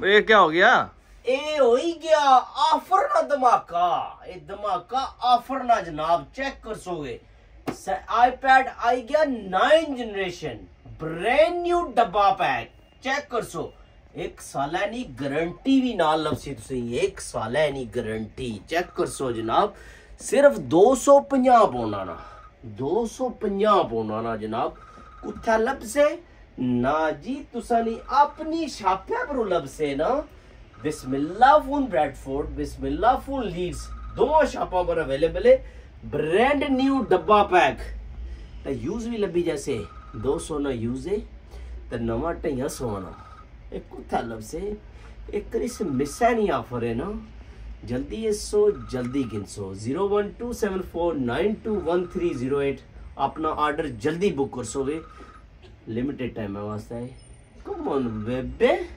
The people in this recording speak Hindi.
ये क्या हो गया? ए हो ही गया ऑफर ना धमाका। ये धमाका ऑफर ना जनाब, चेक कर सोगे। आईपैड आई गया 9 जनरेशन, ब्रांड न्यू डब्बा पैक, चेक कर सो। 1 साल नी गारंटी भी नाल लभसी तुसी, 1 साल नी गारंटी, चेक कर सो जनाब। सिर्फ 250 पौना ना, 250 पौना ना जनाब। कुत्था लभसे ना जी, तुसा नी अपनी शापे पर लभसे ना। Bismillah phone Bradford, Bismillah phone Leeds, दोनों शापों पर अवेलेबल है। ब्रांड न्यू डब्बा पैक तो यूज भी लभी, जैसे 200 ना यूज है तो नवा 250 ना। एक कुत्ता लब से एक करी से मिसा नहीं ऑफर है ना। जल्दी ये सो जल्दी गिनसो। 01274921308 अपना ऑर्डर जल्दी बुक कर सोगे, लिमिटेड टाइम है वास्ते। कम ऑन बेबे।